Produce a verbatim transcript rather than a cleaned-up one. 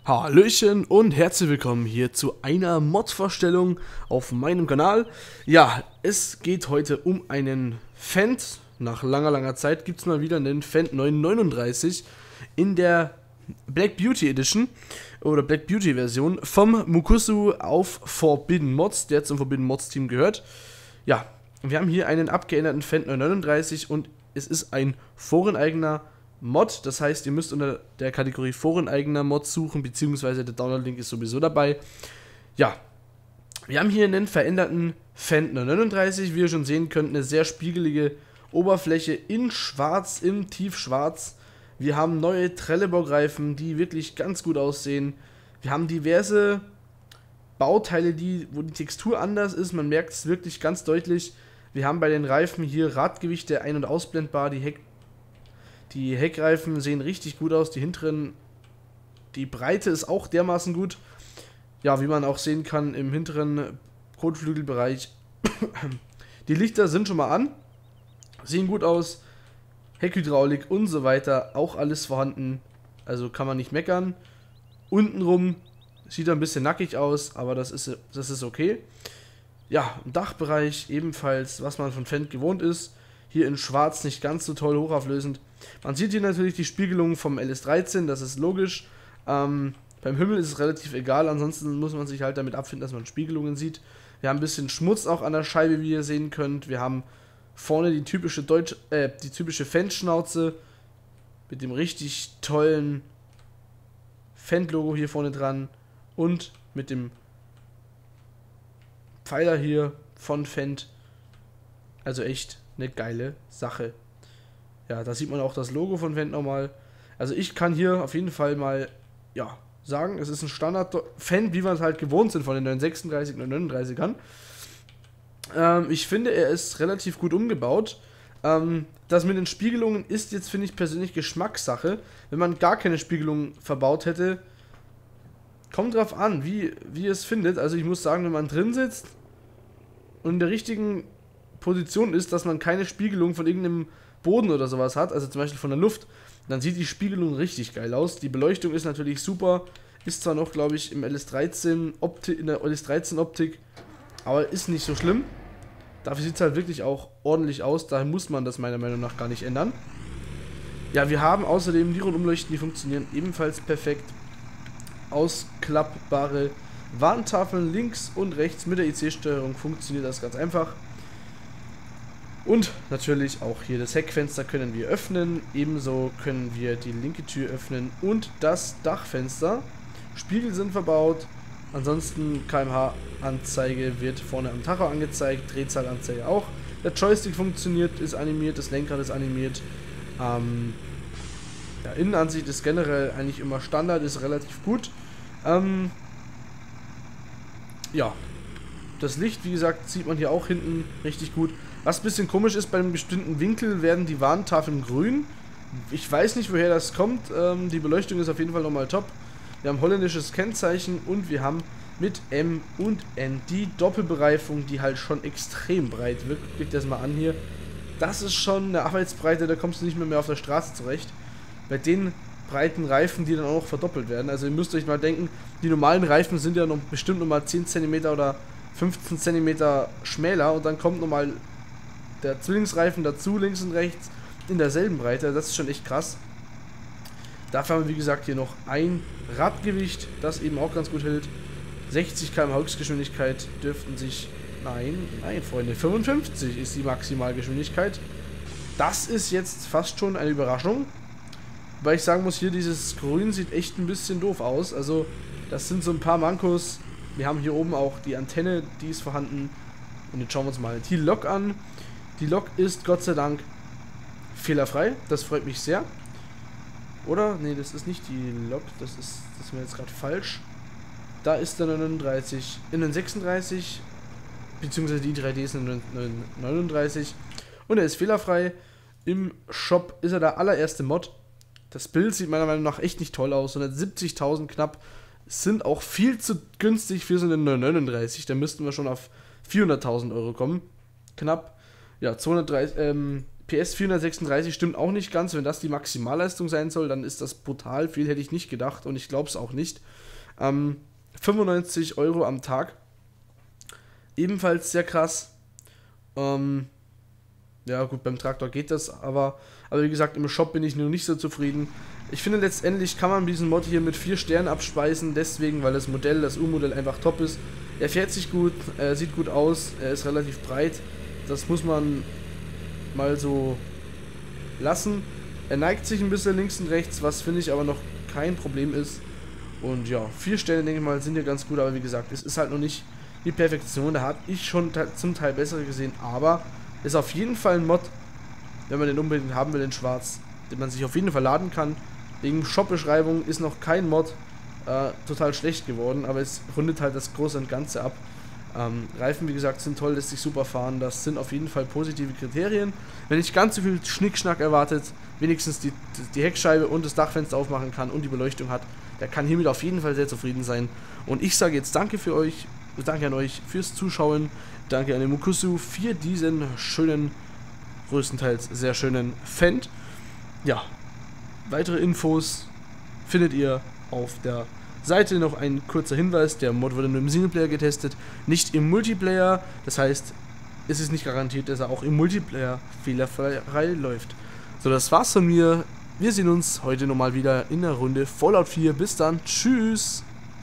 Hallöchen und herzlich willkommen hier zu einer Mod-Vorstellung auf meinem Kanal. Ja, es geht heute um einen Fendt. Nach langer, langer Zeit gibt es mal wieder einen Fendt neun neununddreißig in der Black Beauty Edition oder Black Beauty Version vom Mukusu auf Forbidden Mods, der zum Forbidden Mods Team gehört. Ja, wir haben hier einen abgeänderten Fendt neun neununddreißig und es ist ein foreneigener Mod, das heißt, ihr müsst unter der Kategorie foreneigener Mod suchen, beziehungsweise der Download-Link ist sowieso dabei. Ja, wir haben hier einen veränderten Fendt neun neununddreißig, wie ihr schon sehen könnt, eine sehr spiegelige Oberfläche in schwarz, im Tiefschwarz. Wir haben neue Trelleborg-Reifen, die wirklich ganz gut aussehen. Wir haben diverse Bauteile, die, wo die Textur anders ist, man merkt es wirklich ganz deutlich. Wir haben bei den Reifen hier Radgewichte ein- und ausblendbar, die Heck Die Heckreifen sehen richtig gut aus, die hinteren, die Breite ist auch dermaßen gut. Ja, wie man auch sehen kann im hinteren Kotflügelbereich. Die Lichter sind schon mal an, sehen gut aus, Heckhydraulik und so weiter, auch alles vorhanden, also kann man nicht meckern. Untenrum sieht er ein bisschen nackig aus, aber das ist, das ist okay. Ja, im Dachbereich ebenfalls, was man von Fendt gewohnt ist. Hier in schwarz nicht ganz so toll hochauflösend. Man sieht hier natürlich die Spiegelung vom L S dreizehn, das ist logisch. Ähm, beim Himmel ist es relativ egal, ansonsten muss man sich halt damit abfinden, dass man Spiegelungen sieht. Wir haben ein bisschen Schmutz auch an der Scheibe, wie ihr sehen könnt. Wir haben vorne die typische Deutsch, äh, die typische Fendt-Schnauze mit dem richtig tollen Fendt-Logo hier vorne dran und mit dem Pfeiler hier von Fendt. Also echt eine geile Sache. Ja, da sieht man auch das Logo von Fendt nochmal. Also ich kann hier auf jeden Fall mal, ja, sagen, es ist ein Standard-Fendt, wie wir es halt gewohnt sind von den neun sechsunddreißig, neun neununddreißigern. Ähm, ich finde, er ist relativ gut umgebaut. Ähm, das mit den Spiegelungen ist jetzt, finde ich, persönlich Geschmackssache. Wenn man gar keine Spiegelung verbaut hätte, kommt drauf an, wie, wie ihr es findet. Also ich muss sagen, wenn man drin sitzt und in der richtigen Position ist, dass man keine Spiegelung von irgendeinem Boden oder sowas hat, also zum Beispiel von der Luft, dann sieht die Spiegelung richtig geil aus. Die Beleuchtung ist natürlich super, ist zwar noch, glaube ich, im L S dreizehn Optik, in der L S dreizehn Optik, aber ist nicht so schlimm. Dafür sieht es halt wirklich auch ordentlich aus, daher muss man das meiner Meinung nach gar nicht ändern. Ja, wir haben außerdem die Rundumleuchten, die funktionieren ebenfalls perfekt. Ausklappbare Warntafeln links und rechts mit der I C-Steuerung funktioniert das ganz einfach. Und natürlich auch hier das Heckfenster können wir öffnen, ebenso können wir die linke Tür öffnen und das Dachfenster. Spiegel sind verbaut, ansonsten K M H-Anzeige wird vorne am Tacho angezeigt, Drehzahlanzeige auch. Der Joystick funktioniert, ist animiert, das Lenkrad ist animiert. Ähm, ja, Innenansicht ist generell eigentlich immer Standard, ist relativ gut. Ähm, ja, das Licht, wie gesagt, sieht man hier auch hinten richtig gut. Was ein bisschen komisch ist, bei einem bestimmten Winkel werden die Warntafeln grün. Ich weiß nicht, woher das kommt. Ähm, die Beleuchtung ist auf jeden Fall nochmal top. Wir haben holländisches Kennzeichen und wir haben mit M und N die Doppelbereifung, die halt schon extrem breit wird. Klickt das mal an hier. Das ist schon eine Arbeitsbreite, da kommst du nicht mehr, mehr auf der Straße zurecht. Bei den breiten Reifen, die dann auch noch verdoppelt werden. Also ihr müsst euch mal denken, die normalen Reifen sind ja noch bestimmt nochmal zehn Zentimeter oder fünfzehn Zentimeter schmäler und dann kommt nochmal der Zwillingsreifen dazu, links und rechts, in derselben Breite. Das ist schon echt krass. Dafür haben wir, wie gesagt, hier noch ein Radgewicht, das eben auch ganz gut hält. sechzig Kilometer pro Stunde Höchstgeschwindigkeit dürften sich... Nein, nein, Freunde, fünfundfünfzig ist die Maximalgeschwindigkeit. Das ist jetzt fast schon eine Überraschung. Weil ich sagen muss, hier dieses Grün sieht echt ein bisschen doof aus. Also, das sind so ein paar Mankos. Wir haben hier oben auch die Antenne, die ist vorhanden. Und jetzt schauen wir uns mal die Lok an. Die Lok ist Gott sei Dank fehlerfrei. Das freut mich sehr. Oder? Ne, das ist nicht die Lok. Das ist, das ist mir jetzt gerade falsch. Da ist der neununddreißig in den sechsunddreißig. Beziehungsweise die drei D ist in den neununddreißig. Und er ist fehlerfrei. Im Shop ist er der allererste Mod. Das Bild sieht meiner Meinung nach echt nicht toll aus. hundertsiebzigtausend knapp sind auch viel zu günstig für so einen neun neununddreißig. Da müssten wir schon auf vierhunderttausend Euro kommen. Knapp. Ja, zweihundertdreißig, ähm, P S vierhundertsechsunddreißig stimmt auch nicht ganz. Wenn das die Maximalleistung sein soll, dann ist das brutal viel, hätte ich nicht gedacht und ich glaube es auch nicht. Ähm, fünfundneunzig Euro am Tag. Ebenfalls sehr krass. Ähm, ja gut, beim Traktor geht das, aber, aber wie gesagt, im Shop bin ich nur nicht so zufrieden. Ich finde, letztendlich kann man diesen Mod hier mit vier Sternen abspeisen, deswegen, weil das Modell, das U-Modell einfach top ist. Er fährt sich gut, er sieht gut aus, er ist relativ breit. Das muss man mal so lassen. Er neigt sich ein bisschen links und rechts, was finde ich aber noch kein Problem ist. Und ja, vier Sterne, denke ich mal, sind ja ganz gut, aber wie gesagt, es ist halt noch nicht die Perfektion. Da habe ich schon zum Teil bessere gesehen, aber ist auf jeden Fall ein Mod, wenn man den unbedingt haben will in schwarz, den man sich auf jeden Fall laden kann. Wegen Shop-Beschreibung ist noch kein Mod äh, total schlecht geworden, aber es rundet halt das Große und Ganze ab. Ähm, Reifen, wie gesagt, sind toll, lässt sich super fahren. Das sind auf jeden Fall positive Kriterien. Wenn nicht ganz so viel Schnickschnack erwartet, wenigstens die, die Heckscheibe und das Dachfenster aufmachen kann und die Beleuchtung hat, der kann hiermit auf jeden Fall sehr zufrieden sein. Und ich sage jetzt danke für euch, danke an euch fürs Zuschauen, danke an den Mukusu für diesen schönen, größtenteils sehr schönen Fendt. Ja, weitere Infos findet ihr auf der Seite. Noch ein kurzer Hinweis, der Mod wurde nur im Singleplayer getestet, nicht im Multiplayer. Das heißt, es ist nicht garantiert, dass er auch im Multiplayer fehlerfrei läuft. So, das war's von mir. Wir sehen uns heute nochmal wieder in der Runde Fallout vier. Bis dann. Tschüss.